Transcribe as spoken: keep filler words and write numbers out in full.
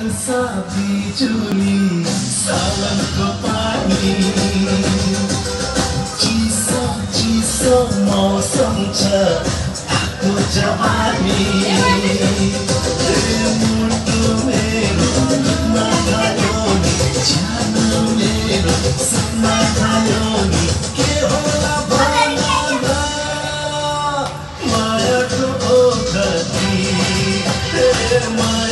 वर्षा बिजुली सावनको पानी चिसो चिसो मौसम छ आको जवानी मुटु मेरो दुख्न थाल्यो नि ज्यान मेरो सपना थाल्यो नि के होला भन्न मायाको ओखती